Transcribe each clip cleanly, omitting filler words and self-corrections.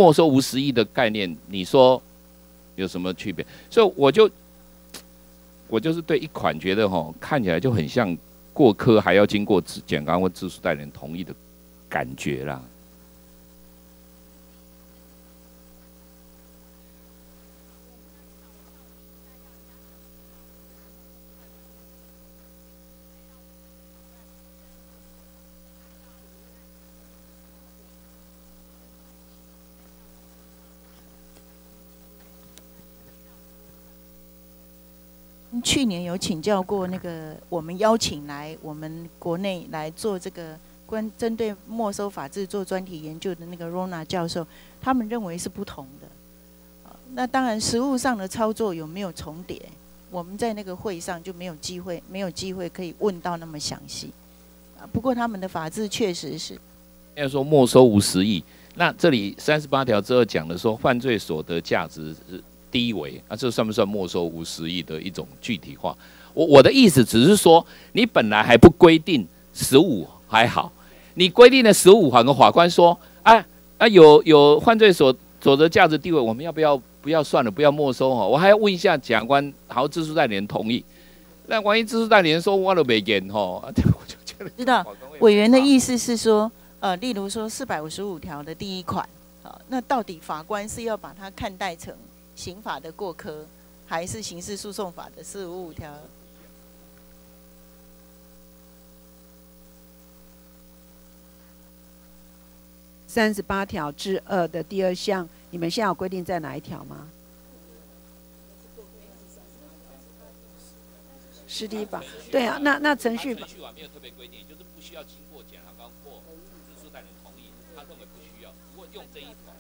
没收无实益的概念，你说有什么区别？所以我就是对一款觉得看起来就很像过科，还要经过检察官或自诉代理人同意的感觉啦。 去年有请教过那个，我们邀请来我们国内来做这个针对没收法制做专题研究的那个 Rona 教授，他们认为是不同的。那当然实务上的操作有没有重叠，我们在那个会上就没有机会可以问到那么详细。不过他们的法制确实是。 要说没收无实益，那这里38条之2讲的说犯罪所得价值是低微，这算不算没收无实益的一种具体化？我的意思只是说，你本来还不规定15还好，你规定了15，反而法官说，有犯罪所得价值低微，我们不要算了，不要没收我还要问一下检察官，好，自诉代理人同意。那万一自诉代理人说我都没验我就觉得知道委员的意思是说，例如说455条的第1款，那到底法官是要把它看待成刑法的过科，还是刑事诉讼法的455条 ？38条之2的第2项，你们现在有规定在哪一条吗？实体法，对啊，那程序法没有特别规定，就是不需要经过检察官或自诉代理人同意，他认为不需要。如果用这一条，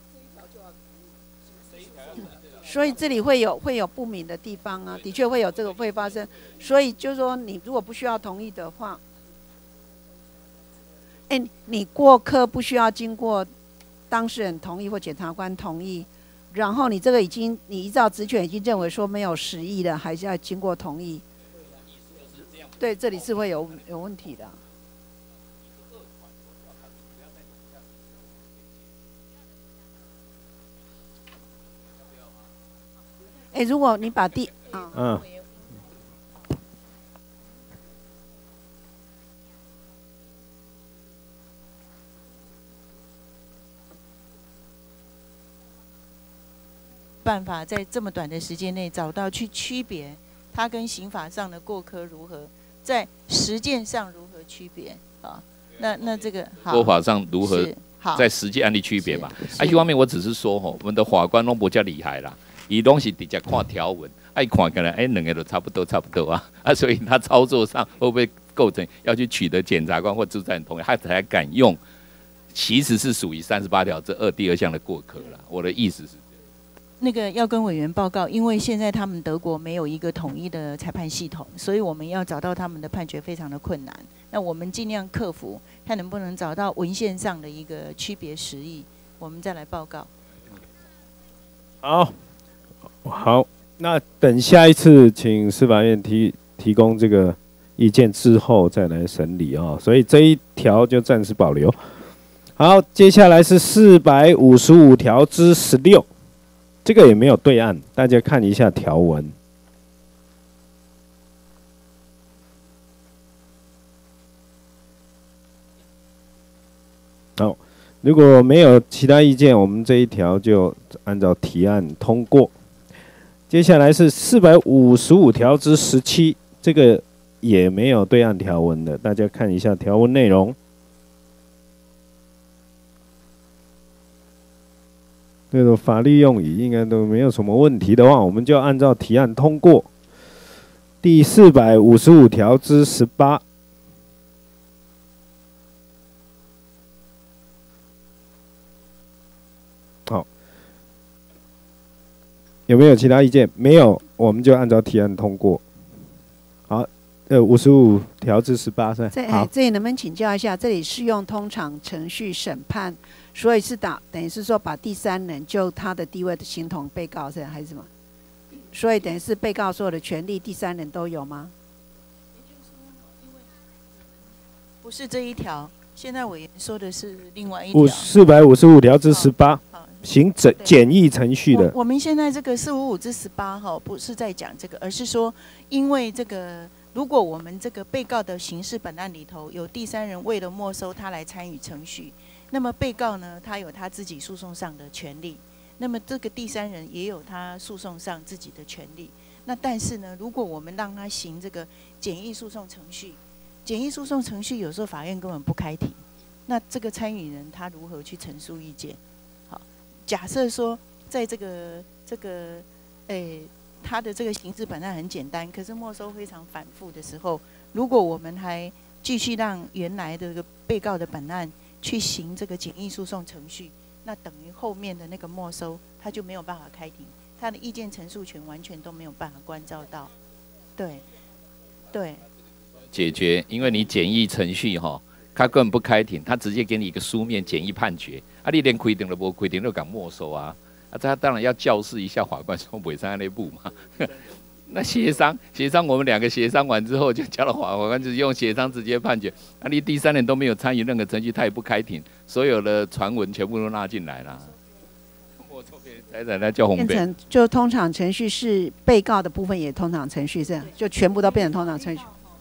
所以这里会有不明的地方啊，的确会有这个会发生。所以就是说，你如果不需要同意的话，你过科不需要经过当事人同意或检察官同意，然后你这个你依照职权已经认为说没有实益了，还是要经过同意。对，这里是会有问题的。如果你把办法在这么短的时间内找到去区别它跟刑法上的过科如何，在实践上如何区别啊？那这个说法上如何在实际案例区别嘛？一方面我只是说我们的法官都比较厉害啦，伊拢是直接看条文，爱看可能两个都差不多啊，所以他操作上会不会构成要去取得检察官或自诉代理人同意，他才敢用？其实是属于38条之2第2项的过科啦。我的意思是。 那个要跟委员报告，因为现在他们德国没有一个统一的裁判系统，所以我们要找到他们的判决非常的困难。那我们尽量克服，看能不能找到文献上的一个区别实益，我们再来报告。 好，那等下一次请司法院提供这个意见之后再来审理啊，所以这一条就暂时保留。好，接下来是455条之16。这个也没有对案，大家看一下条文。好，如果没有其他意见，我们这一条就按照提案通过。接下来是455条之17，这个也没有对案条文的，大家看一下条文内容。这个法律用语应该都没有什么问题的话，我们就按照提案通过。第455条之18，好，有没有其他意见？没有，我们就按照提案通过。好，55条之18是。好， 这里能不能请教一下？这里适用通常程序审判。所以是等于是说把第三人就他的地位的形同被告是还是什么？所以等于是被告所有的权利，第三人都有吗？ 不是这一条，现在委员说的是另外一条。 455条之18。 好， 行简易程序的。 我们现在这个455之18哈，不是在讲这个，而是说，因为这个，如果我们这个被告的刑事本案里头有第三人为了没收他来参与程序，那么被告呢，他有他自己诉讼上的权利，那么这个第三人也有他诉讼上自己的权利。那但是呢，如果我们让他行这个简易诉讼程序，简易诉讼程序有时候法院根本不开庭，那这个参与人他如何去陈述意见？好，假设说在他的这个刑事本案很简单，可是没收非常反复的时候，如果我们还继续让原来的这个被告的本案去行这个简易诉讼程序，那等于后面的那个没收他就没有办法开庭，他的意见陈述权完全都没有办法关照到。对，对。 解决，因为你简易程序哈，他根本不开庭，他直接给你一个书面简易判决，啊，你连规定都不规定，就敢没收啊，啊，他当然要教示一下法官说不会在那步嘛。那协商，我们2个协商完之后，就交了法官，就是用协商直接判决，啊，你第三人都没有参与任何程序，他也不开庭，所有的传闻全部都纳进来了。没收别人财产，那叫红背。 变成就通常程序是被告的部分也通常程序，这样就全部都变成通常程序。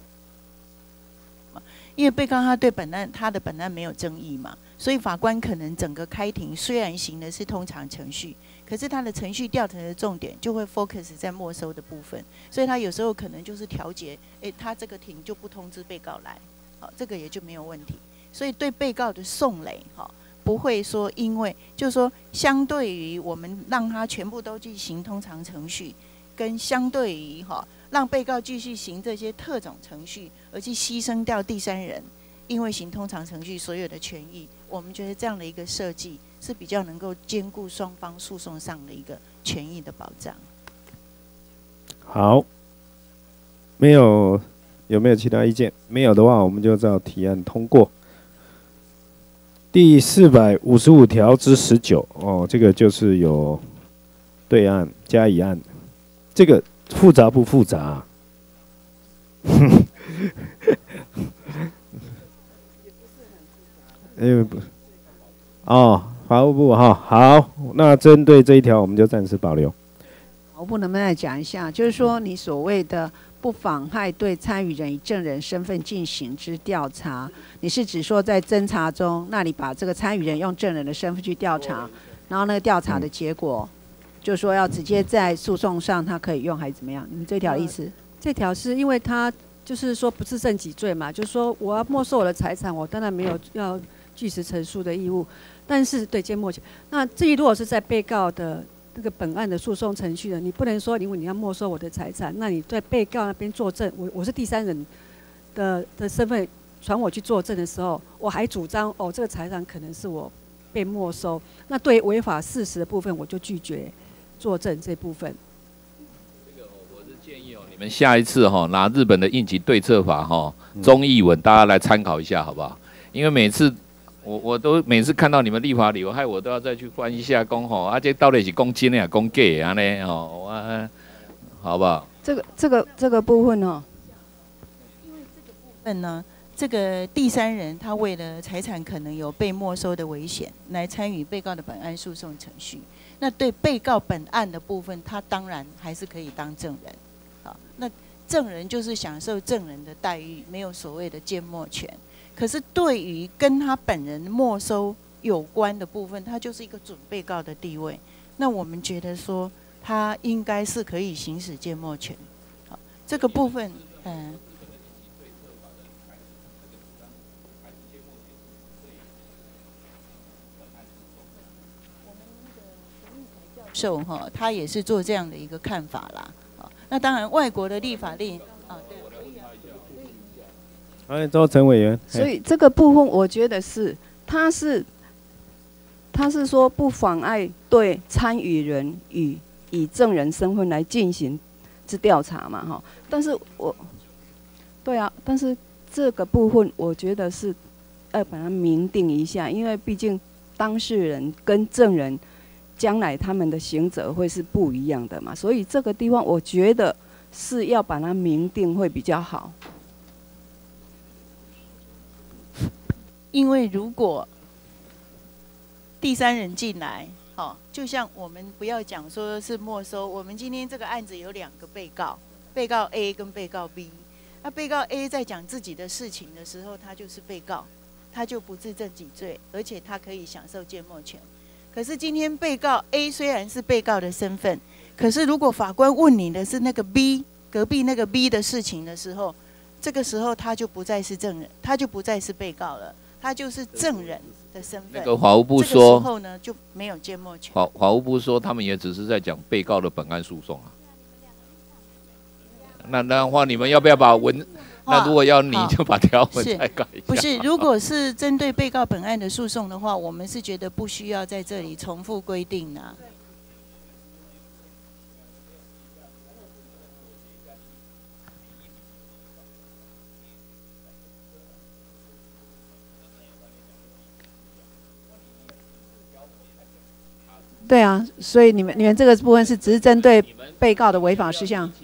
因为被告他对他的本案没有争议嘛，所以法官可能整个开庭虽然行的是通常程序，可是他的程序调查的重点就会 focus 在没收的部分，所以他有时候可能就是调节，他这个庭就不通知被告来，好，这个也就没有问题。所以对被告的送累，不会说因为就是说，相对于我们让他全部都去行通常程序，跟相对于让被告继续行这些特种程序，而去牺牲掉第三人因为行通常程序所有的权益，我们觉得这样的一个设计是比较能够兼顾双方诉讼上的一个权益的保障。 好，有没有其他意见？没有的话，我们就照提案通过。第455条之19哦，这个就是有对案加一案，这个复杂不复杂啊？法务部哈，好，那针对这一条我们就暂时保留。 法务部能不能再讲一下，就是说你所谓的不妨害对参与人以证人身份进行之调查，你是指说在侦查中，那你把这个参与人用证人的身份去调查，然后那个调查的结果，就说要直接在诉讼上他可以用还是怎么样？你们这条意思？ 这条是因为他就是说不是证己罪嘛，就是说我要没收我的财产，我当然没有要据实陈述的义务，但是对缄默权。那至于如果是在被告的那个本案的诉讼程序的，你不能说因为你要没收我的财产，那你在被告那边作证，我是第三人的身份传我去作证的时候，我还主张这个财产可能是我被没收，那对违法事实的部分我就拒绝作证这部分。 我是建议你们下一次拿日本的应急对策法中译文大家来参考一下好不好？因为每次我都每次看到你们立法理由，害我都要再去翻一下讲这到底是讲真的还是讲假的安尼好不好？ 这个部分这个第三人他为了财产可能有被没收的危险，来参与被告的本案诉讼程序。那对被告本案的部分，他当然还是可以当证人。好，那证人就是享受证人的待遇，没有所谓的缄默权。可是对于跟他本人没收有关的部分，他就是一个准被告的地位。那我们觉得说，他应该是可以行使缄默权。好，这个部分，他也是做这样的一个看法啦。那当然，外国的立法令对。周陈委员。 所以这个部分，我觉得是，他是说不妨碍对参与人以证人身份来进行之调查嘛，但是但是这个部分，我觉得是要把它明定一下，因为毕竟当事人跟证人将来他们的刑责会是不一样的嘛，所以这个地方我觉得是要把它明定会比较好。 因为如果第三人进来， 好，就像我们不要讲说是没收，我们今天这个案子有2个被告，被告 A 跟被告 B。那被告 A 在讲自己的事情的时候，他就是被告，他就不自证己罪，而且他可以享受缄默权。可是今天被告 A 虽然是被告的身份，可是如果法官问你的是那个 B 隔壁那个 B 的事情的时候，这个时候他就不再是证人，他就不再是被告了，他就是证人的身份。 那个法务部这个说， 时候呢就没有缄默权。 法务部说他们也只是在讲被告的本案诉讼啊。那的话，你们要不要把文？那如果要你就把条文再改一下。 不是，如果是针对被告本案的诉讼的话，我们是觉得不需要在这里重复规定啊。 对啊，所以你们这个部分是只是针对被告的违法事项。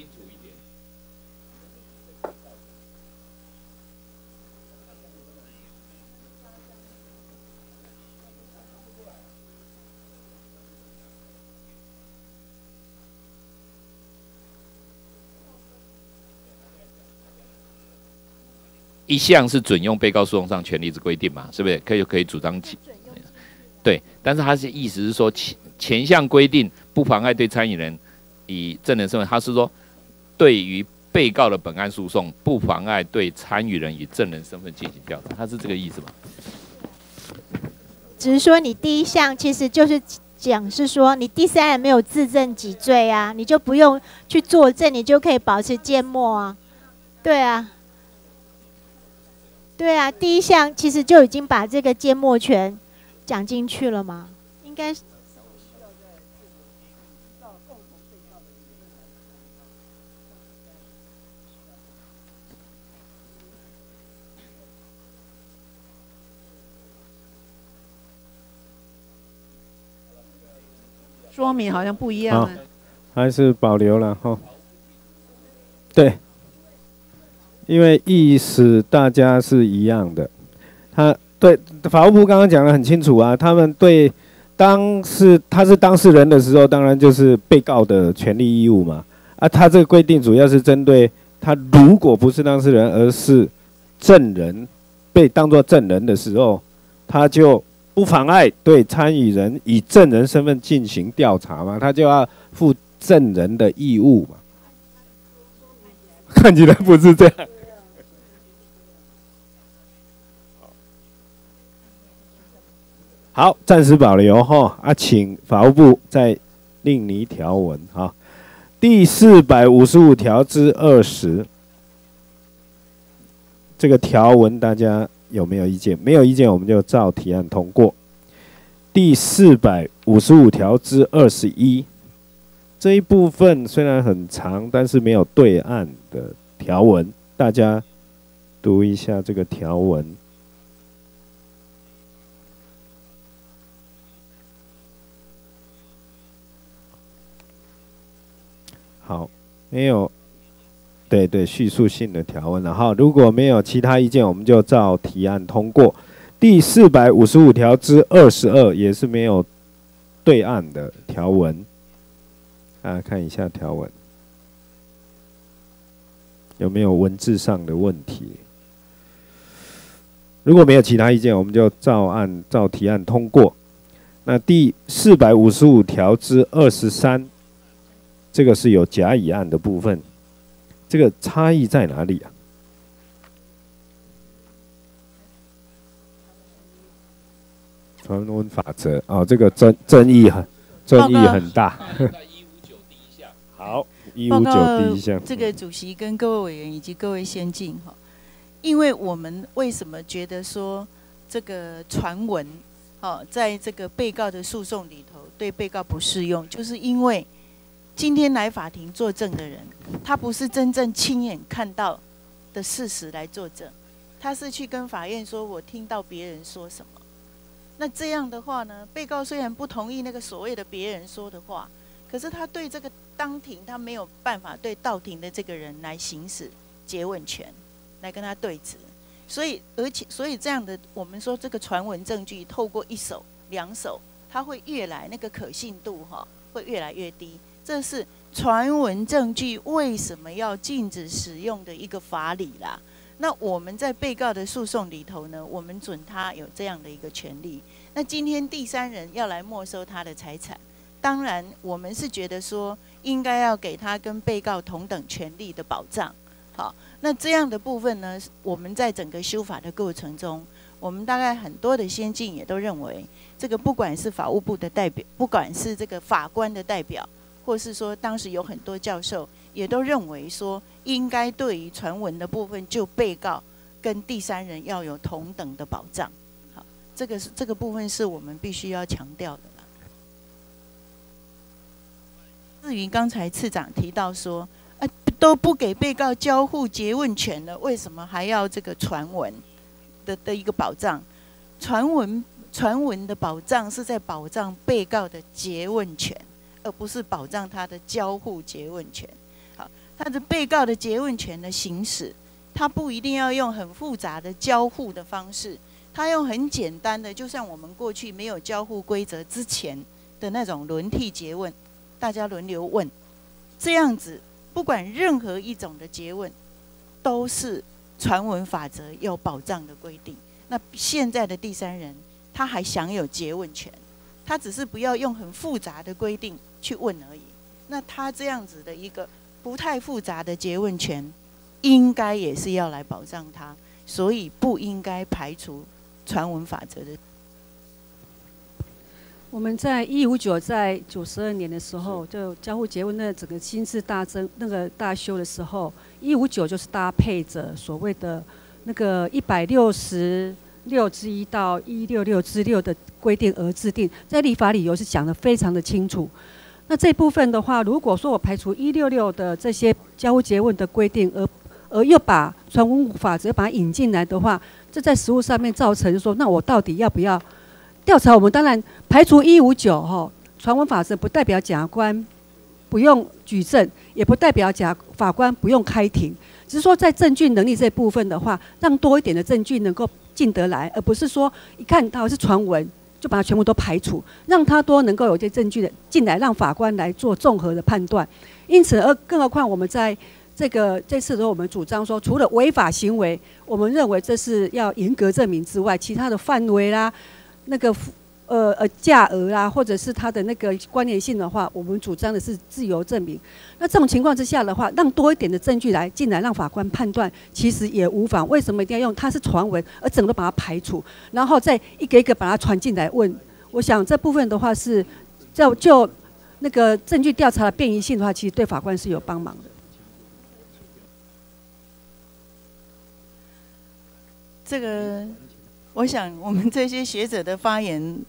一项是准用被告诉讼上权利之规定嘛，是不是？可以主张起。对，但是他是意思是说前项规定不妨碍对参与人以证人身份，他是说对于被告的本案诉讼不妨碍对参与人以证人身份进行调查，他是这个意思吗？ 只是说你第一项其实就是讲是说你第三人没有自证己罪啊，你就不用去作证，你就可以保持缄默啊。对啊，对啊，第一项其实就已经把这个缄默权讲进去了吗？应该是。 说明好像不一样啊。 还是保留了哈。对，因为意思大家是一样的。他对法务部刚刚讲得很清楚啊，他们对他是当事人的时候，当然就是被告的权利义务嘛。啊，他这个规定主要是针对他如果不是当事人，而是证人被当作证人的时候，他就不妨碍对参与人以证人身份进行调查嘛，他就要负证人的义务嘛。看起来不是这样。好，暂时保留哈啊，请法务部再另拟条文哈。第455条之20，这个条文大家有没有意见？没有意见，我们就照提案通过。第455条之21，这一部分虽然很长，但是没有对案的条文，大家读一下这个条文。好，没有，对，叙述性的条文。然后如果没有其他意见，我们就照提案通过。第455条之22也是没有对案的条文。看一下条文有没有文字上的问题。如果没有其他意见，我们就照提案通过。那第455条之23。这个是有甲乙案的部分，这个差异在哪里啊？传闻法则哦，这个争议很大。好，159第一项。 这个主席跟各位委员以及各位先进哈，因为我们为什么觉得说这个传闻在这个被告的诉讼里头对被告不适用，就是因为今天来法庭作证的人，他不是真正亲眼看到的事实来作证，他是去跟法院说我听到别人说什么。那这样的话呢，被告虽然不同意那个所谓的别人说的话，可是他对这个当庭他没有办法对到庭的这个人来行使诘问权，来跟他对质。所以这样的我们说这个传闻证据透过1手、2手它会越来那个可信度会越来越低。这是传闻证据为什么要禁止使用的一个法理啦。那我们在被告的诉讼里头呢，我们准他有这样的一个权利。那今天第三人要来没收他的财产，当然我们是觉得说应该要给他跟被告同等权利的保障。好，那这样的部分呢，我们在整个修法的过程中，我们大概很多的先进也都认为，这个不管是法务部的代表，不管是这个法官的代表，或是说当时有很多教授也都认为说，应该对于传闻的部分，就被告跟第三人要有同等的保障。好，这个部分是我们必须要强调的啦。至于刚才次长提到说，都不给被告交互诘问权了，为什么还要这个传闻的一个保障？传闻的保障是在保障被告的诘问权，而不是保障他的交互诘问权。好，他的被告的诘问权的行使，他不一定要用很复杂的交互的方式，他用很简单的，就像我们过去没有交互规则之前的那种轮替诘问，大家轮流问，这样子，不管任何一种的诘问，都是传闻法则要保障的规定。那现在的第三人，他还享有诘问权，他只是不要用很复杂的规定去问而已。那他这样子的一个不太复杂的诘问权，应该也是要来保障他，所以不应该排除传闻法则的。 我们在159在92年的时候，就交互诘问那整个新制大修的时候，159就是搭配着所谓的那个166之1到166之6的规定而制定，在立法理由是讲得非常的清楚。那这部分的话，如果说我排除166的这些交互诘问的规定，而又把传闻法则把它引进来的话，这在实务上面造成说，那我到底要不要调查？我们当然排除159传闻法则不代表检察官不用举证，也不代表法官不用开庭，只是说在证据能力这部分的话，让多一点的证据能够进得来，而不是说一看到是传闻就把它全部都排除，让它多能够有一些证据的进来，让法官来做综合的判断。因此，更何况我们在这次的时候，我们主张说，除了违法行为，我们认为这是要严格证明之外，其他的范围啦，那个价额啦，或者是它的那个关联性的话，我们主张的是自由证明。那这种情况之下的话，让多一点的证据进来，让法官判断，其实也无妨。为什么一定要用它是传闻，而整个把它排除，然后再一个一个把它传进来问？我想这部分的话是，就那个证据调查的便宜性的话，其实对法官是有帮忙的。 这个，我想我们这些学者的发言。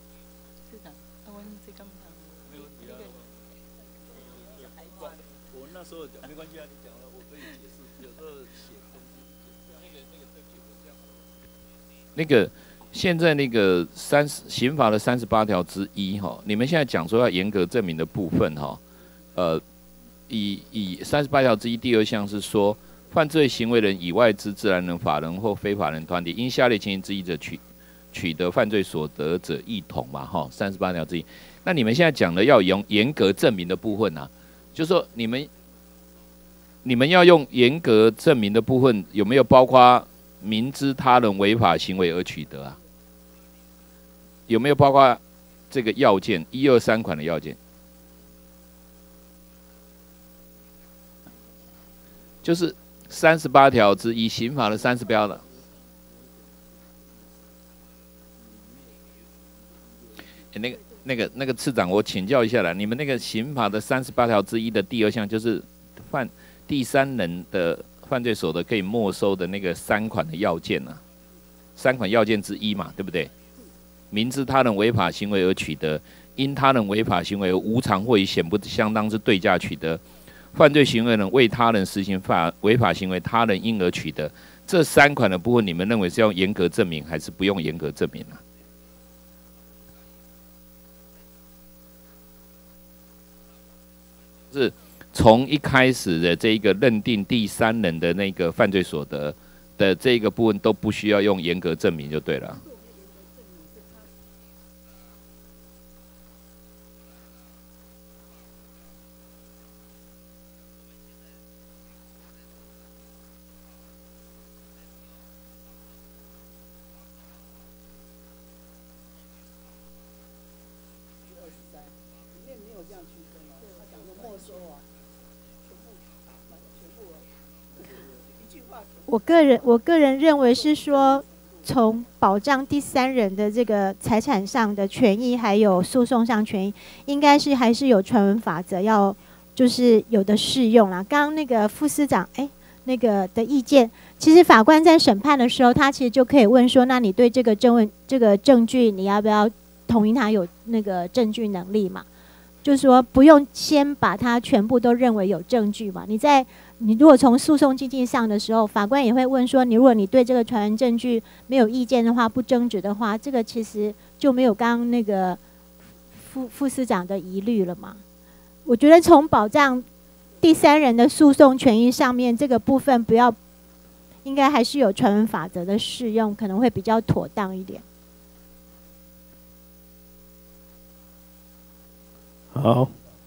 我那时候没关系啊，你讲了，我可以解释。有时候写那个现在那个刑法的38条之1你们现在讲说要严格证明的部分以38条之1第2项是说，犯罪行为人以外之自然人、法人或非法人团体，因下列情形之一者取得犯罪所得者一同嘛38条之1。那你们现在讲的要用严格证明的部分啊，就是说你们要用严格证明的部分，有没有包括明知他人违法行为而取得啊？有没有包括这个要件1、2、3款的要件？就是38条之1刑法的30标的。那个次长，我请教一下啦，你们那个刑法的38条之1的第2项，就是第三人的犯罪所得可以没收的那个3款的要件啊，3款要件之1嘛，对不对？明知他人违法行为而取得，因他人违法行为而无偿或以显不相当之对价取得，犯罪行为人为他人实行违法行为，他人因而取得，这3款的部分，你们认为是要严格证明，还是不用严格证明啊？是从一开始的这一个认定第三人的那个犯罪所得的这个部分都不需要用严格证明就对了。 我个人认为是说，从保障第三人的这个财产上的权益，还有诉讼上权益，应该是还是有传闻法则要就是有的适用啦。刚刚那个副司长那个的意见，其实法官在审判的时候，他其实就可以问说，那你对这个证据，你要不要同意他有那个证据能力嘛？就是说不用先把它全部都认为有证据嘛。你如果从诉讼经济上的时候，法官也会问说，如果你对这个传闻证据没有意见的话，不争执的话，这个其实就没有刚刚那个副司长的疑虑了嘛。我觉得从保障第三人的诉讼权益上面，这个部分应该还是有传闻法则的适用，可能会比较妥当一点。 好，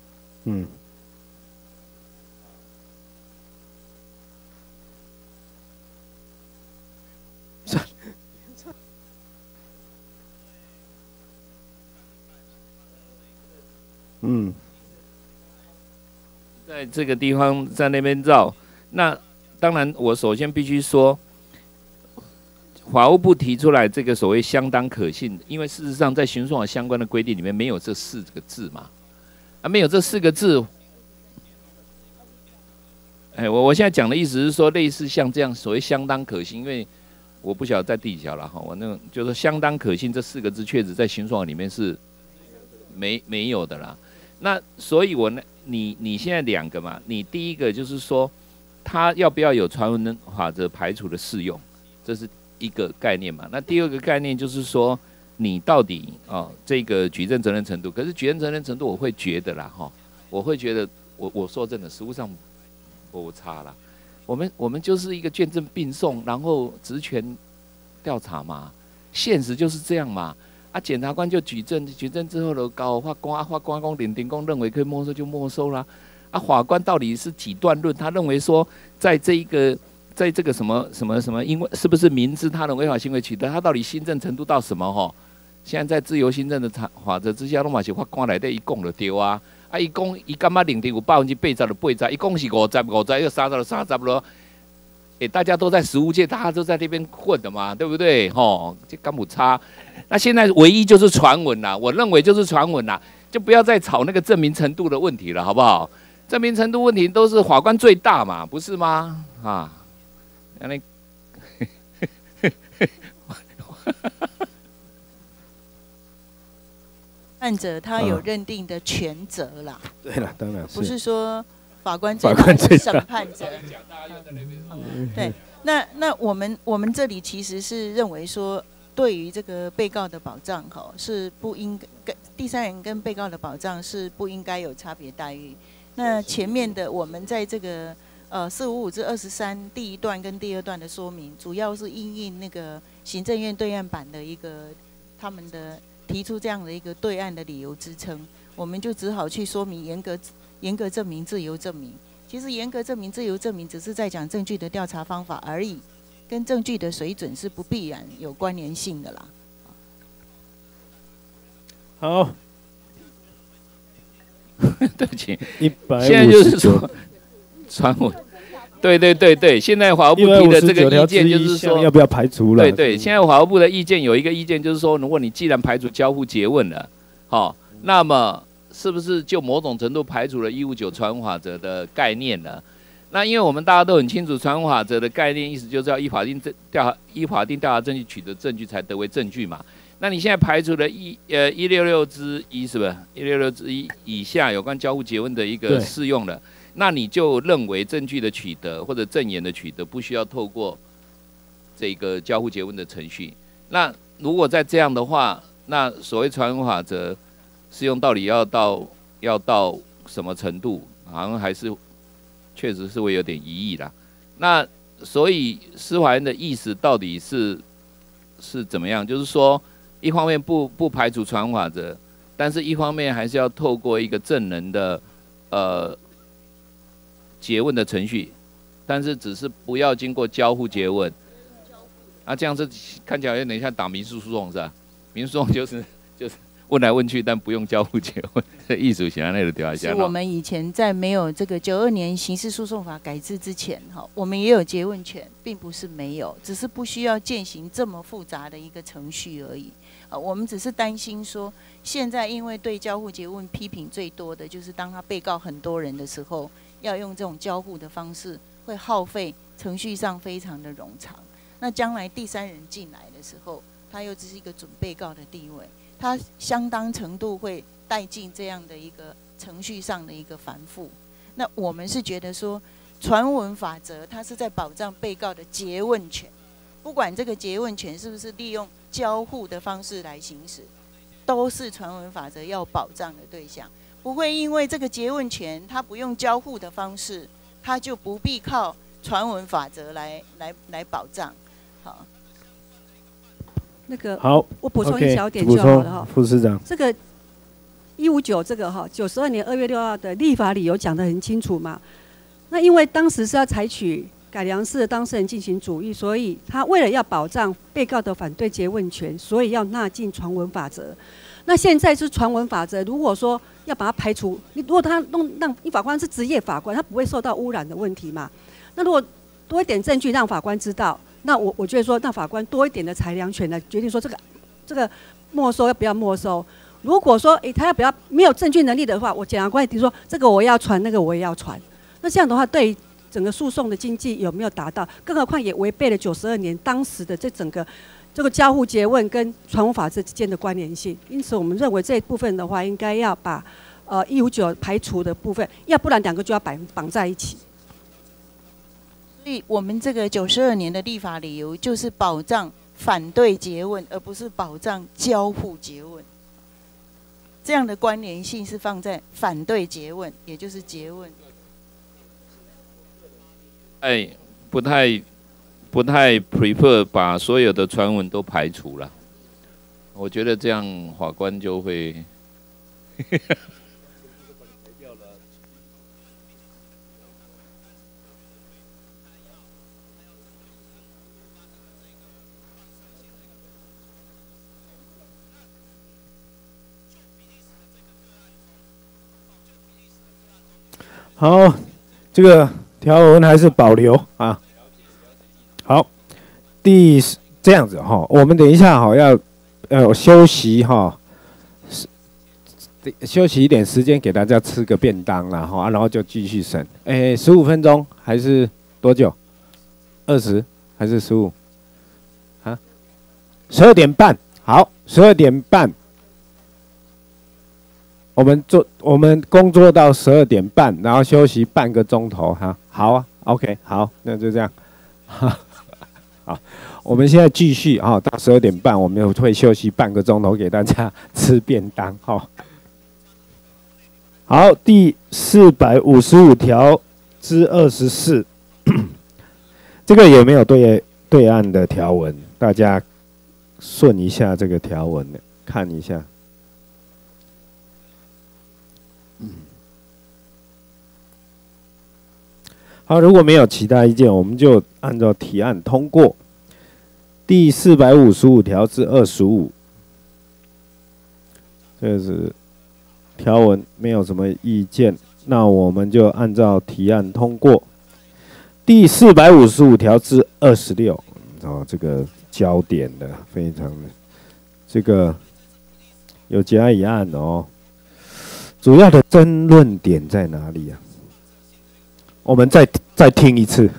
在这个地方在那边绕，那当然我首先必须说，法务部提出来这个所谓相当可信，因为事实上在刑诉法相关的规定里面没有这4个字嘛，没有这4个字。我现在讲的意思是说，类似像这样所谓相当可信，因为我不晓得在地条了哈，我那个就是相当可信这4个字确实在刑诉法里面是没有的啦。那所以你现在2个嘛，你第一个就是说，他要不要有传闻法则排除的适用，这是一个概念嘛。那第二个概念就是说，你到底这个举证责任程度，可是举证责任程度我会觉得啦我会觉得我说真的，实务上不差啦。我们就是一个卷证并送，然后职权调查嘛，现实就是这样嘛。检察官就举证之后的告法官公领定公认为可以没收就没收啦。法官到底是几段论？他认为说，在这个什么，因为是不是明知他人违法行为取得，他到底心证程度到什么现在在自由心证的法则之下，拢嘛是法官内底一讲就对啊。伊讲伊干嘛认定有80%就80%就80%，伊讲是50%又30%就30%咯。大家都在实务界，大家都在那边混的嘛，对不对？这干不差。那现在唯一就是传闻啦，我认为就是传闻啦，就不要再吵那个证明程度的问题了，好不好？证明程度问题都是法官最大嘛，不是吗？那案者他有认定的权责啦。 对了，当然是。 不是说法官最大是审判者。对，那我们这里其实是认为说，对于这个被告的保障是不应该，第三人跟被告的保障是不应该有差别待遇。那前面的我们在这个455至23第1段跟第2段的说明，主要是因应那个行政院对案版的一个他们的提出这样的一个对案的理由支撑，我们就只好去说明严格证明、自由证明。其实严格证明、自由证明只是在讲证据的调查方法而已，跟证据的水准是不必然有关联性的啦。 好。 对不起 ，159， 现在就是说传闻，对，现在法务部提的这个意见就是说， 要不要排除了？ 对，现在法务部的意见有一个意见就是说，如果你既然排除交互诘问了，那么是不是就某种程度排除了159传闻法则的概念呢？那因为我们大家都很清楚，传闻法则的概念意思就是要依法定调查证据取得证据才得为证据嘛。那你现在排除了166之1是不是？166之1以下有关交互诘问的一个适用了，那你就认为证据的取得或者证言的取得不需要透过这个交互诘问的程序。那如果再这样的话，那所谓传闻法则适用到底要到什么程度？好像还是确实是会有点疑义啦。那所以司法院的意思到底是怎么样？就是说，一方面不排除传闻法则，但是一方面还是要透过一个证人的诘问的程序，但是只是不要经过交互诘问。这样是看起来有点像打民事诉讼是吧？民事诉讼就是问来问去，但不用交互结婚，艺术型那个调一下。 是我们以前在没有这个92年刑事诉讼法改制之前，哈，我们也有结问权，并不是没有，只是不需要践行这么复杂的一个程序而已。我们只是担心说，现在因为对交互结问批评最多的就是当他被告很多人的时候，要用这种交互的方式，会耗费程序上非常的冗长。那将来第三人进来的时候，他又只是一个准被告的地位。它相当程度会带进这样的一个程序上的一个繁复。那我们是觉得说，传闻法则它是在保障被告的诘问权，不管这个诘问权是不是利用交互的方式来行使，都是传闻法则要保障的对象。不会因为这个诘问权它不用交互的方式，它就不必靠传闻法则来保障。好。 那个好， 我补充一小点就好了哈。 副市长， 这个159这个哈，92年2月6号的立法理由讲得很清楚嘛。那因为当时是要采取改良式的当事人进行主义，所以他为了要保障被告的反对诘问权，所以要纳进传闻法则。那现在是传闻法则，如果说要把它排除，如果他让法官是职业法官，他不会受到污染的问题嘛。那如果多一点证据让法官知道。那我觉得说，让法官多一点的裁量权来决定说这个没收要不要没收。如果说他要不要没有证据能力的话，我检察官一定说这个我要传，那个我也要传。那这样的话，对于整个诉讼的经济有没有达到？更何况也违背了92年当时的整个这个交互诘问跟传闻法之间的关联性。因此，我们认为这一部分的话，应该要把159排除的部分，要不然两个就要绑在一起。 所以我们这个92年的立法理由就是保障反对诘问，而不是保障交互诘问。这样的关联性是放在反对诘问，也就是诘问。 不太 prefer 把所有的传闻都排除了。我觉得这样法官就会好，这个条文还是保留啊。好，这样子哈，我们等一下哈要休息哈，休息一点时间给大家吃个便当啦哈，然后就继续审。15分钟还是多久？20还是15？啊，12点半。好，12点半。我们工作到12点半，然后休息半个钟头哈。好啊 ，OK， 好，那就这样。好，我们现在继续啊，到12点半，我们会休息半个钟头，给大家吃便当哈。好，第455条之24，这个有没有对岸的条文？大家顺一下这个条文，看一下。好，如果没有其他意见，我们就按照提案通过。第455条之25，这是条文没有什么意见，那我们就按照提案通过。第455条之26，这个焦点的非常的，这个有甲乙案哦，主要的争论点在哪里啊？我们再听一次，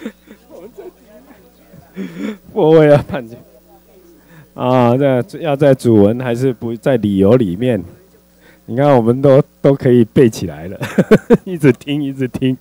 我为了判决啊，要在主文还是不在理由里面？你看，我们都可以背起来了，一直听，一直听。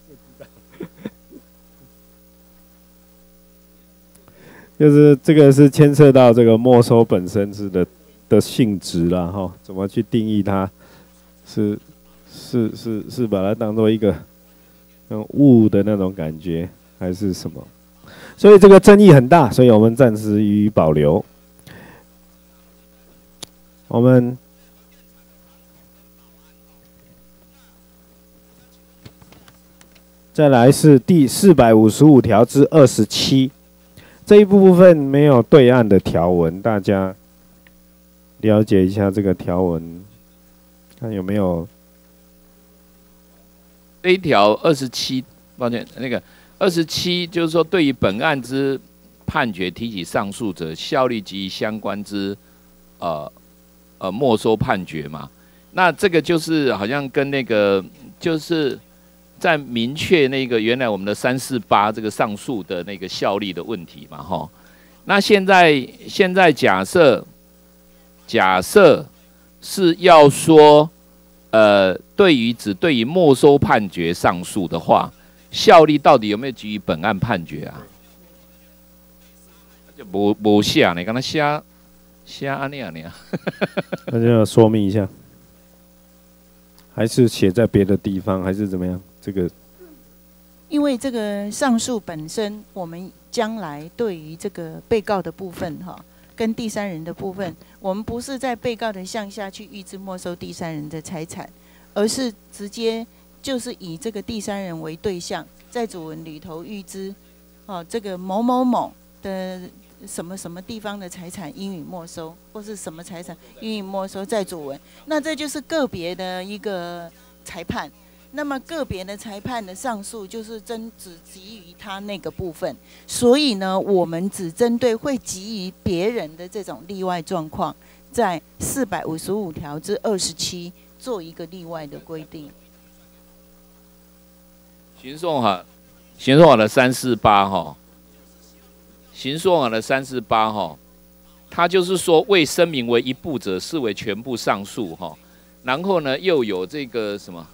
就是这个是牵涉到这个没收本身的性质啦，哈，怎么去定义它？是把它当做一个物的那种感觉，还是什么？所以这个争议很大，所以我们暂时予以保留。我们再来是第455条之27，这一部分没有对岸的条文，大家了解一下这个条文，看有没有这一条27，抱歉，那个27就是说，对于本案之判决提起上诉者，效力及相关之没收判决嘛。那这个就是好像跟那个就是在明确那个原来我们的348这个上诉的那个效力的问题嘛，哈。那现在假设是要说，对于没收判决上诉的话，效力到底有没有基于本案判决啊？就没写呢，刚才写安尼啊， 那就要说明一下，还是写在别的地方，还是怎么样？这个， 因为这个上诉本身，我们将来对于这个被告的部分哈，跟第三人的部分，我们不是在被告的项下去预知没收第三人的财产，而是直接就是以这个第三人为对象，在主文里头预知，这个某某某的什么什么地方的财产应予没收，或是什么财产应予没收在主文，那这就是个别的一个裁判。那么个别的裁判的上诉就是只基于他那个部分，所以呢，我们只针对会基于别人的这种例外状况，在455条之27做一个例外的规定。 刑诉法的348哈，刑诉法的348哈，它就是说未声明为一部者视为全部上诉哈，然后呢又有这个什么。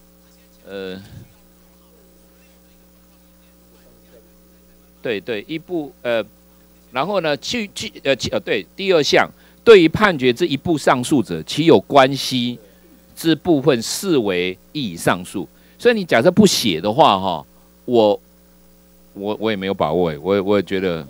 对，一部然后呢，对，第二项，对于判决之一部上诉者，其有关系之部分视为一以上诉。所以你假设不写的话，哈，我也没有把握，我也觉得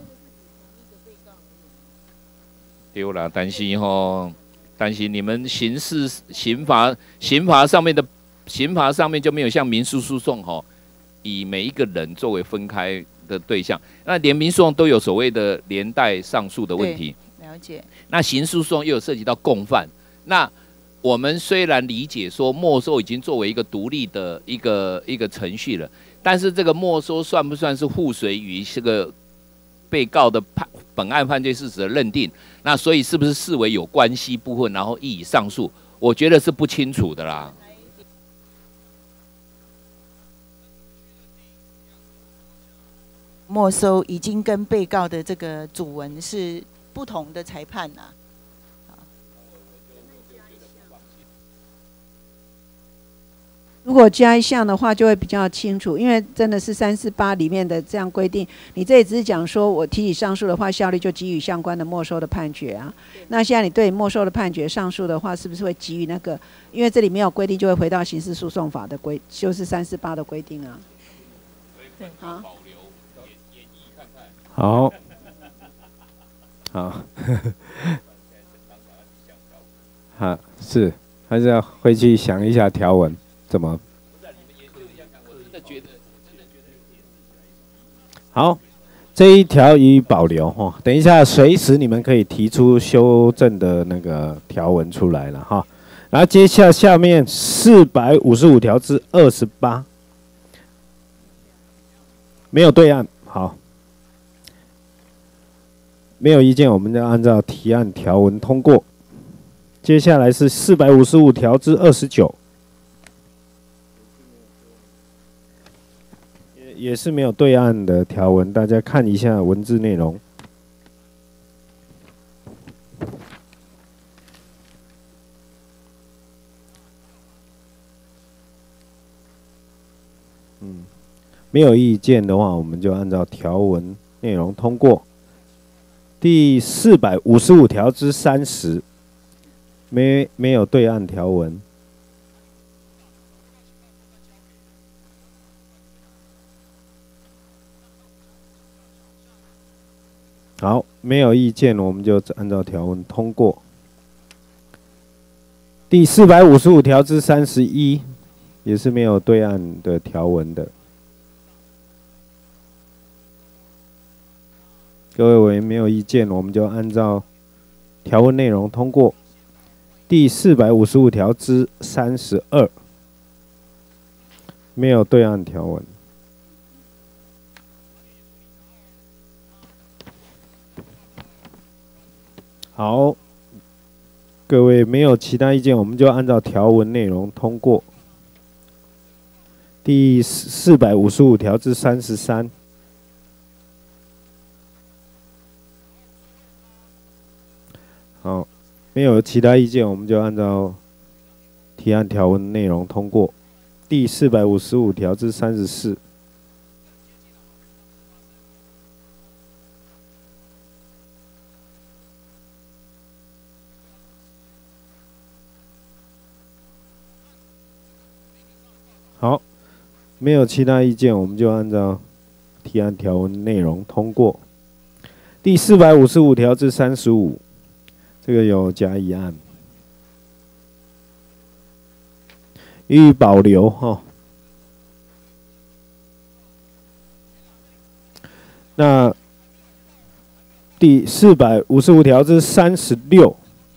丢了，担心你们刑罚上面就没有像民事诉讼以每一个人作为分开的对象，那连民诉讼都有所谓的连带上诉的问题。 了解。 那刑事诉讼又有涉及到共犯。那我们虽然理解说没收已经作为一个独立的一个程序了，但是这个没收算不算是附随于这个被告的本案犯罪事实的认定？那所以是不是视为有关系部分，然后予以上诉？我觉得是不清楚的啦。 没收已经跟被告的这个主文是不同的裁判啊。 如果加一项的话，就会比较清楚，因为真的是348里面的这样规定。你这里只是讲说我提起上诉的话，效力就给予相关的没收的判决啊。那现在你对没收的判决上诉的话，是不是会给予那个？因为这里没有规定，就会回到刑事诉讼法的就是348的规定啊。 对， 好。 好，好，好，是，还是要回去想一下条文怎么。好，这一条予以保留哈，等一下随时你们可以提出修正的那个条文出来了哈。然后接下面455条之28，没有对案，好。没有意见，我们就按照提案条文通过。接下来是455条之29，也是没有对案的条文，大家看一下文字内容。没有意见的话，我们就按照条文内容通过。第455条之30，没有对案条文。好，没有意见，我们就按照条文通过。第455条之31，也是没有对案的条文的。各位委员没有意见，我们就按照条文内容通过。 第455条之32，没有对岸条文。好，各位没有其他意见，我们就按照条文内容通过。第455条之33。好，没有其他意见，我们就按照提案条文内容通过。第455条之34。好，没有其他意见，我们就按照提案条文内容通过。第455条之35，这个有甲乙案，予以保留哈。那第455条之36，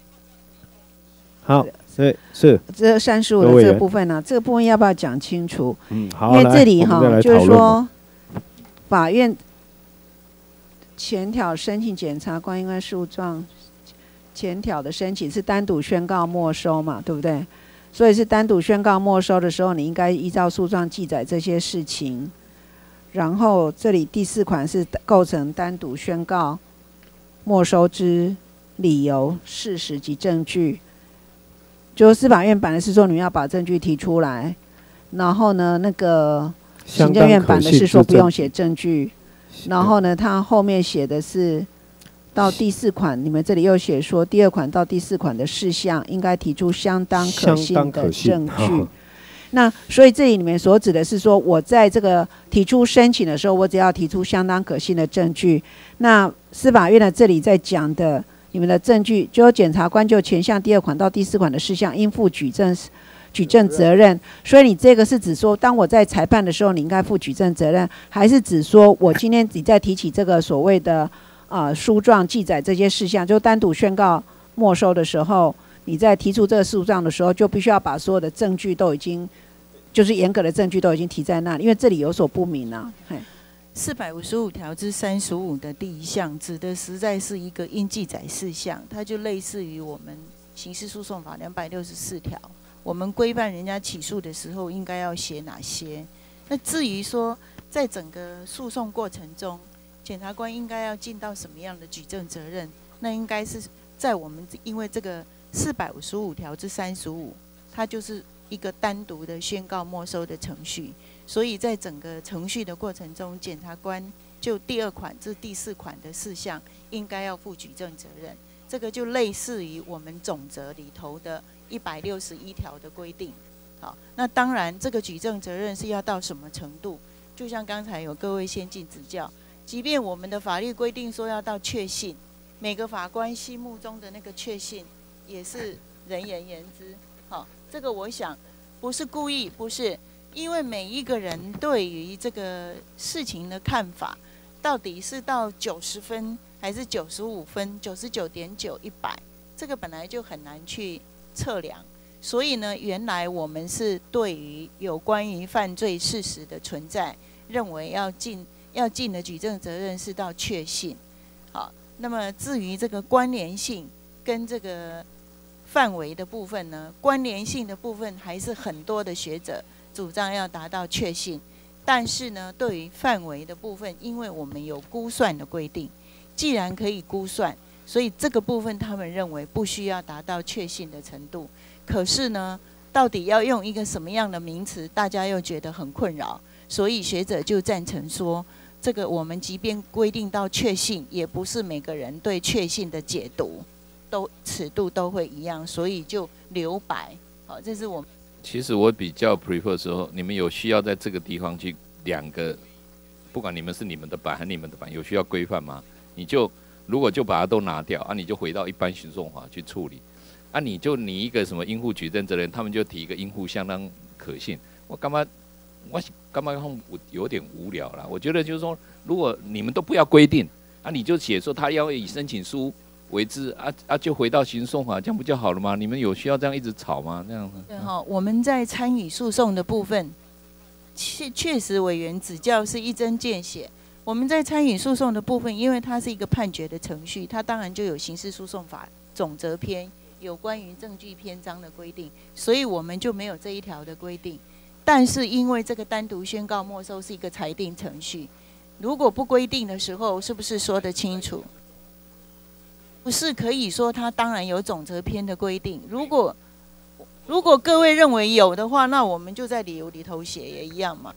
好。对，是这35的这个部分呢，这个部分要不要讲清楚？ 好， 因为这里哈，就是说，法院前条申请检察官因为诉状前条的申请是单独宣告没收嘛，对不对？所以是单独宣告没收的时候，你应该依照诉状记载这些事情。然后这里第4款是构成单独宣告没收之理由、事实及证据。就司法院版的是说你们要把证据提出来，然后呢，那个行政院版的是说不用写证据，然后呢，他后面写的是到第4款，你们这里又写说第2款到第4款的事项应该提出相当可信的证据。那所以这里你们所指的是说，我在这个提出申请的时候，我只要提出相当可信的证据。那司法院的这里在讲的。你们的证据，就检察官就前项第2款到第4款的事项应负举证责任。所以你这个是指说，当我在裁判的时候，你应该负举证责任，还是指说我今天你在提起这个所谓的诉状记载这些事项，就单独宣告没收的时候，你在提出这个诉状的时候，就必须要把所有的证据都已经，就是严格的证据都已经提在那里，因为这里有所不明啊。 455条之35的第1项，指的实在是一个应记载事项，它就类似于我们刑事诉讼法264条，我们规范人家起诉的时候应该要写哪些。那至于说在整个诉讼过程中，检察官应该要尽到什么样的举证责任，那应该是在我们因为这个455条之35，它就是一个单独的宣告没收的程序。所以在整个程序的过程中，检察官就第2款至第4款的事项应该要负举证责任。这个就类似于我们总则里头的161条的规定。好，那当然这个举证责任是要到什么程度？就像刚才有各位先进指教，即便我们的法律规定说要到确信，每个法官心目中的那个确信也是人言言之。好，这个我想不是故意，不是。因为每一个人对于这个事情的看法，到底是到90分还是95分、99.9、100，这个本来就很难去测量。所以呢，原来我们是对于有关于犯罪事实的存在，认为要尽的举证责任是到确信。好，那么至于这个关联性跟这个范围的部分呢，关联性的部分还是很多的学者主张要达到确信，但是呢，对于范围的部分，因为我们有估算的规定，既然可以估算，所以这个部分他们认为不需要达到确信的程度。可是呢，到底要用一个什么样的名词，大家又觉得很困扰，所以学者就赞成说，这个我们即便规定到确信，也不是每个人对确信的解读尺度都会一样，所以就留白。好，这是我们。 其实我比较 prefer 说，你们有需要在这个地方去2个，不管你们是你们的版还是你们的版，有需要规范吗？你就如果就把它都拿掉啊，你就回到一般诉讼法去处理啊，你一个什么应负举证责任，他们就提一个应负相当可信，我干嘛有点无聊啦。我觉得就是说，如果你们都不要规定啊，你就写说他要以申请书为之就回到刑事诉讼法，这样不就好了吗？你们有需要这样一直吵吗？这样对哈，我们在参与诉讼的部分，确实委员指教是一针见血。我们在参与诉讼的部分，因为它是一个判决的程序，它当然就有刑事诉讼法总则篇有关于证据篇章的规定，所以我们就没有这一条的规定。但是因为这个单独宣告没收是一个裁定程序，如果不规定的时候，是不是说得清楚？不是可以说它当然有总则篇的规定。如果各位认为有的话，那我们就在理由里头写也一样嘛。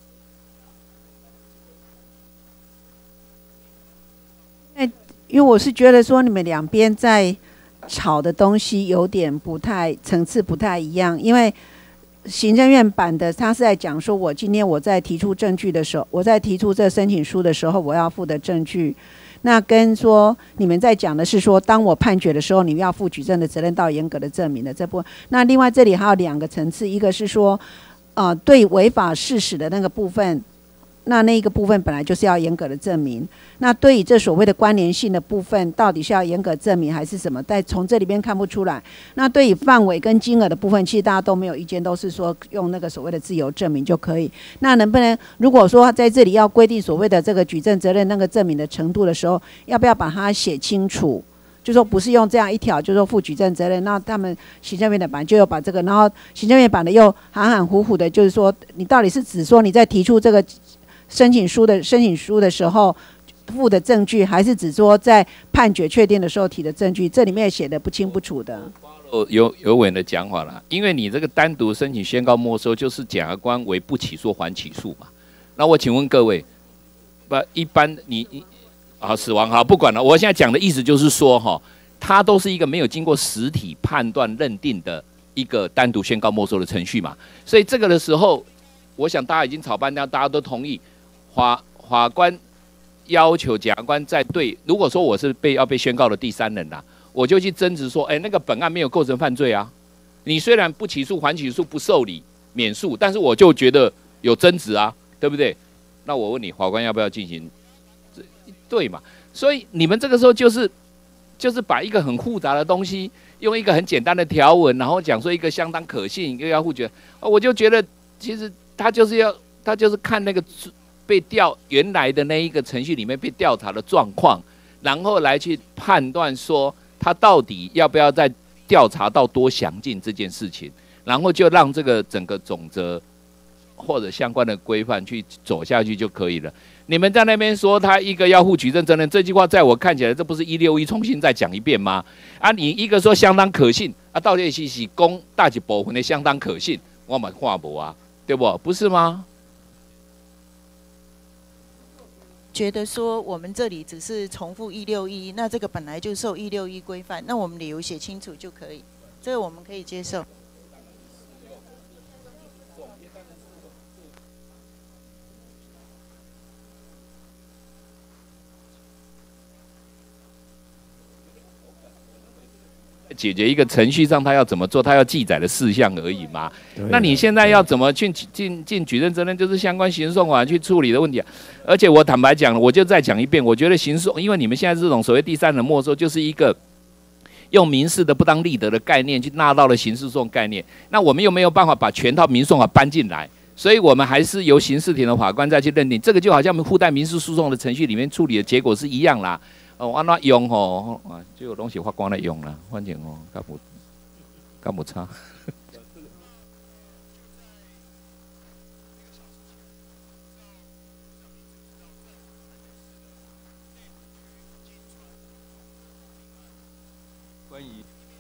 因为我是觉得说你们两边在吵的东西有点层次不太一样，因为行政院版的他是在讲说，我今天我在提出证据的时候，我在提出这申请书的时候，我要附的证据。那跟说你们在讲的是说，当我判决的时候，你们要负举证的责任到严格的证明的这部分。那另外这里还有2个层次，一个是说，对违法事实的那个部分。那一个部分本来就是要严格的证明。那对于这所谓的关联性的部分，到底是要严格证明还是什么？但从这里边看不出来。那对于范围跟金额的部分，其实大家都没有意见，都是说用那个所谓的自由证明就可以。那能不能如果说在这里要规定所谓的这个举证责任那个证明的程度的时候，要不要把它写清楚？就说不是用这样一条，就说负举证责任。那他们行政院的版就有把这个，然后行政院版的又含含糊糊的，就是说你到底是指说你在提出这个申请书的时候附的证据，还是只说在判决确定的时候提的证据？这里面写的不清不楚的。 有委员的讲法啦，因为你这个单独申请宣告没收，就是检察官为不起诉还起诉嘛。那我请问各位，一般死亡好不管了，我现在讲的意思就是说它都是一个没有经过实体判断认定的一个单独宣告没收的程序嘛。所以这个的时候，我想大家已经吵半天，大家都同意。法官要求检察官在对，如果说我是要被宣告的第三人啦，我就去争执说，那个本案没有构成犯罪啊。你虽然不起诉、还起诉、不受理、免诉，但是我就觉得有争执啊，对不对？那我问你，法官要不要进行？对嘛？所以你们这个时候就是把一个很复杂的东西，用一个很简单的条文，然后讲说一个相当可信，又要互决，我就觉得其实他就是看那个被原来的那一个程序里面被调查的状况，然后来去判断说他到底要不要再调查到多详尽这件事情，然后就让这个整个总则或者相关的规范去走下去就可以了。你们在那边说他一个要负举证责任，这句话在我看起来，这不是161重新再讲一遍吗？你一个说相当可信，到底是公大几部分的相当可信，我嘛看无啊，对不？不是吗？ 觉得说我们这里只是重复161，那这个本来就受161规范，那我们理由写清楚就可以，这个我们可以接受。 解决一个程序上他要怎么做，他要记载的事项而已嘛。那你现在要怎么去尽举证责任，就是相关刑事诉讼法去处理的问题啊。而且我坦白讲，我就再讲一遍，我觉得刑事，因为你们现在这种所谓第三人没收，就是一个用民事的不当利得的概念去纳到了刑事诉讼概念，那我们又没有办法把全套民事诉讼法搬进来，所以我们还是由刑事庭的法官再去认定。这个就好像我们附带民事诉讼的程序里面处理的结果是一样啦。安怎用就有东西法官来用啦，反正较无差。 关于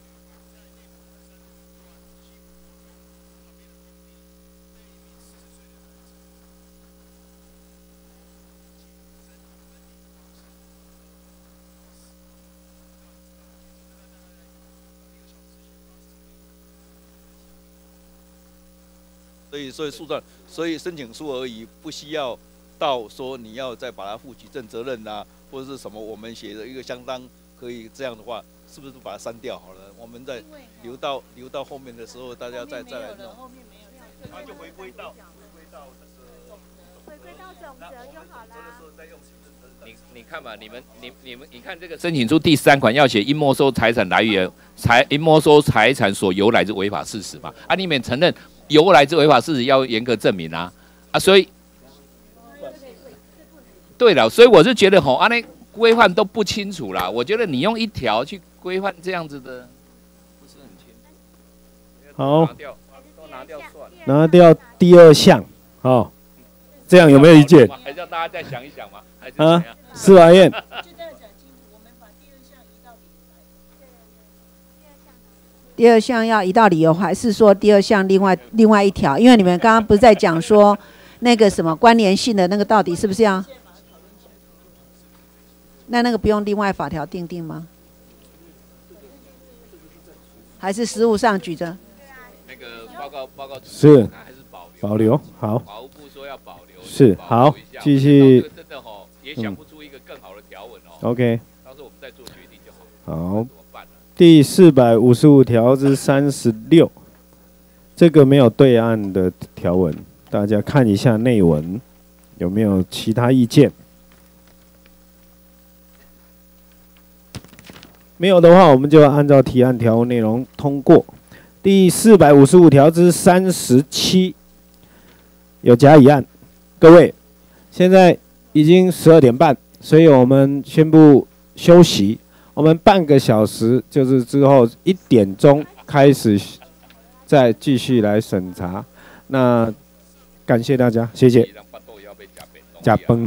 所以申请书而已，不需要到说你要再把它负举证责任啊，或者是什么。我们写的一个相当可以这样的话，是不是把它删掉好了？我们再留到后面的时候，大家再来弄。它就回归到这个。 归到总则就好啦。 你看嘛，你看这个申请书第3款要写因没收财产来源，因没收财产所由来之违法事实嘛，啊，你们承认由来之违法事实要严格证明啊，啊，所以，对了，所以我是觉得吼，啊，那规范都不清楚啦，我觉得你用一条去规范这样子的，不是很清楚。 好， 都拿掉算了。 拿掉第2项，哦，这样有没有意见？ 还是要大家再想一想嘛？还是啊，司法院。 第2项要移到理由，还是说第2项另外一条？因为你们刚刚不是在讲说那个什么关联性的那个到底是不是要？那个不用另外法条定吗？还是实务上举着？ 那个报告是还是保留，好。 法务部说要保留。 是好，继续。 这个真的吼也想不出一个更好的条文哦。 OK。 到时候我们再做决定就好。 好。第455条之36，这个没有对岸的条文，大家看一下内文，有没有其他意见？没有的话，我们就按照提案条文内容通过。第455条之37，有甲乙案。各位，现在已经12点半，所以我们宣布休息。我们半个小时，就是之后1点钟开始，再继续来审查。那感谢大家，谢谢。假崩。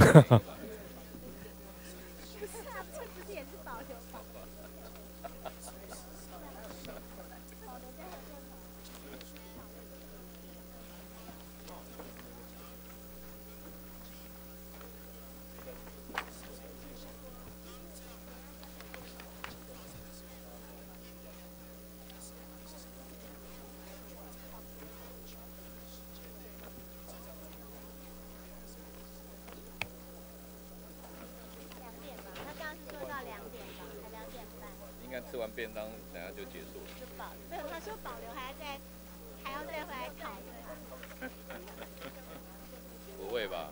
吃完便当，等下就结束了。 没有，他说保留还要再回来讨论。 不会吧？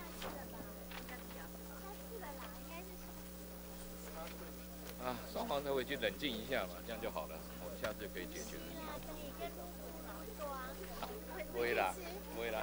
啊，双方都回去冷静一下嘛，这样就好了，我们下次可以解决。不会啦，不会啦。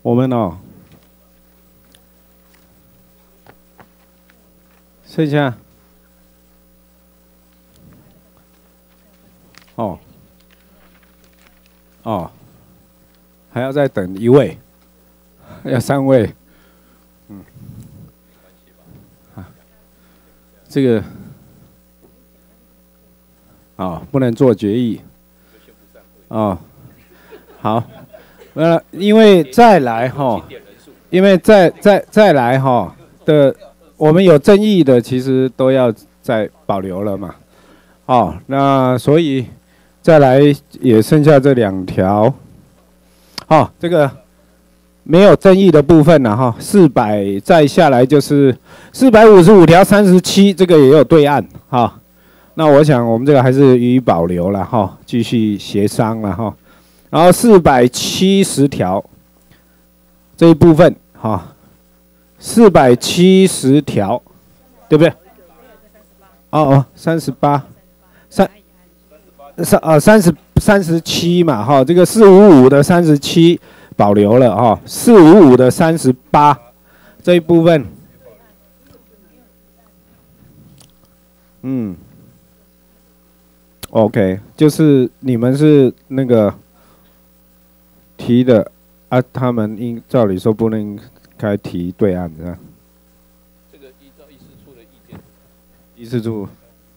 我们哦，剩下哦哦，还要再等一位，要3位，这个不能做决议，好，因为再来因为再来的，我们有争议的，其实都要再保留了嘛，那所以再来也剩下这2条，这个没有争议的部分了400，再下来就是455条37，这个也有对岸那我想我们这个还是予以保留了继续协商了然后470条这一部分470条，对不对？38，37嘛这个455的37保留了455的38这一部分，OK， 就是你们是那个提的他们照理说不能该提对岸的。 这个依照议事处的意见。 议事处。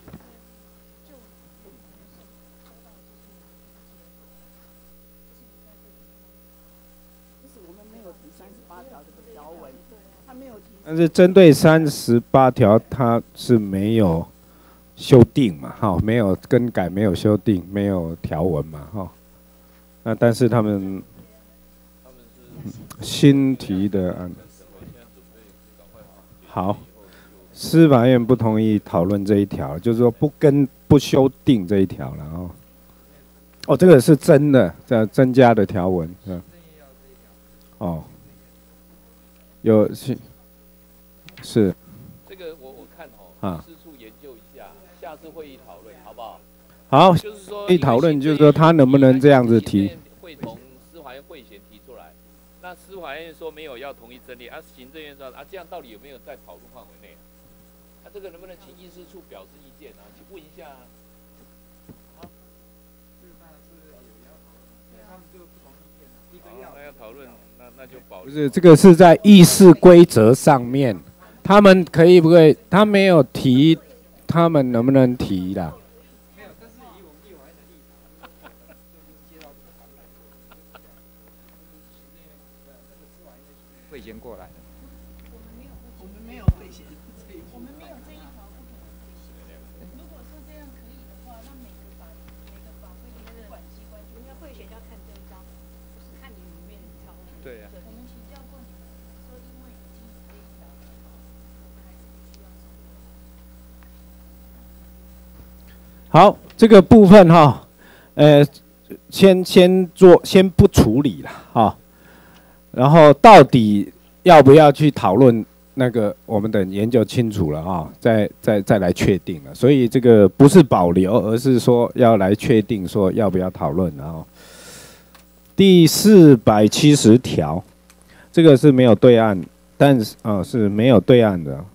但是针对38条，它是没有修订嘛，没有更改，没有修订，没有条文嘛，那但是他们新提的案，好，司法院不同意讨论这一条，就是说不修订这一条了这个是真的，增加的条文，有是。 这个我看议事处研究一下，下次会议讨论好不好？ 好， 就是说一讨论就是说他能不能这样子提？ 会同司法院会衔提出来，那司法院说没有要同意阵列，行政院说这样到底有没有在讨论范围内？这个能不能请议事处表示意见请问一下那要讨论，那就保留。 不是，这个是在议事规则上面，他们可以不可以？他没有提，他们能不能提啦？ 没有，但是以我们立法院的立场，就是接到这个版本，会衔过来的。 我们没有会衔， 我们没有这一条不可能会衔。如果说这样可以的话，那每个法会的管机关，人家会衔要看这一章，不是看你里面的条文。 对呀。 我们请教过你们，说因为已经这一条了，我们还是必须要守。 好，这个部分先不处理了然后到底要不要去讨论那个，我们等研究清楚了再来确定了。所以这个不是保留，而是说要来确定说要不要讨论第470条，这个是没有对岸，但是是没有对岸的。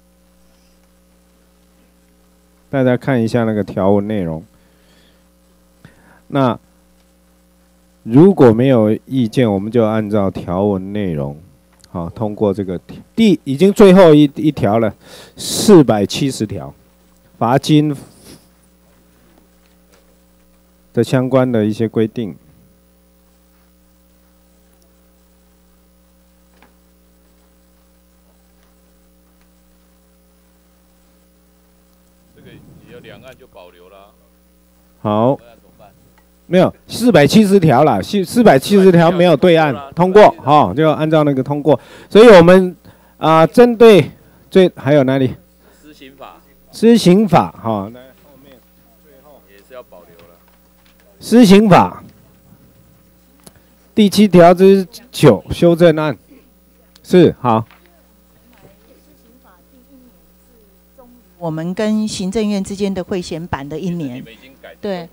大家看一下那个条文内容。那如果没有意见，我们就按照条文内容，通过这个已经最后一条了，470条，罚金的相关的一些规定。 这个也有2案就保留了。 好。没有470条啦，470条没有对岸通过，就按照那个通过。所以我们针对还有哪里？ 施行法。 施行法那后面最后也是要保留了。 施行法第7条之9修正案是好。 我们跟行政院之间的会衔版的1年，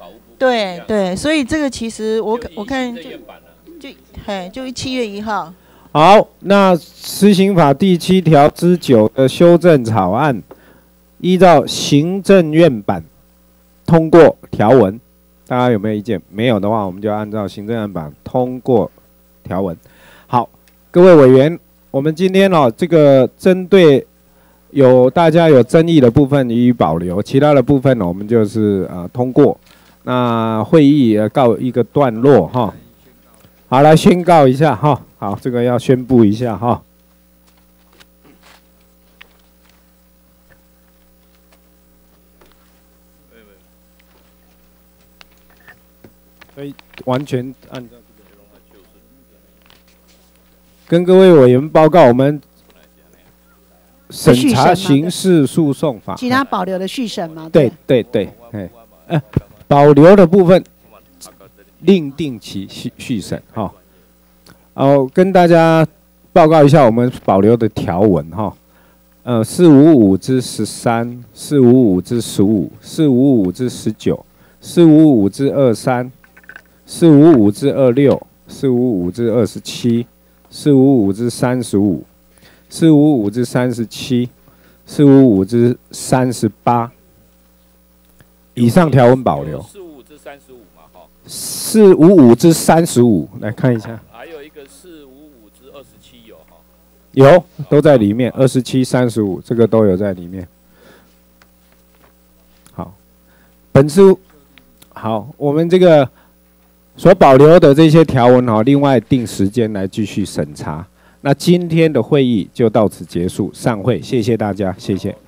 对，所以这个其实我看就7月1号， 好，那施行法第7条之9的修正草案，依照行政院版通过条文，大家有没有意见？没有的话，我们就按照行政院版通过条文。好，各位委员，我们今天这个针对大家有争议的部分予以保留，其他的部分我们就是通过。那会议告一个段落哈。好，来宣告一下哈。好，这个要宣布一下哈。所以完全按照这个，跟各位委员报告，我们审查刑事诉讼法， 其他保留的续审吗？ 对，保留的部分另定期续审哈。跟大家报告一下我们保留的条文哈。455之13、455之15、455之19、455之23、455之26、455之27、455之35、455之37、455之38，以上条文保留。 455之35嘛，哈。 455之35，来看一下。 还有一个455之27有哈。 有，都在里面，27、35这个都有在里面。好，本书好，我们这个所保留的这些条文另外定时间来继续审查。那今天的会议就到此结束，散会，谢谢大家，谢谢。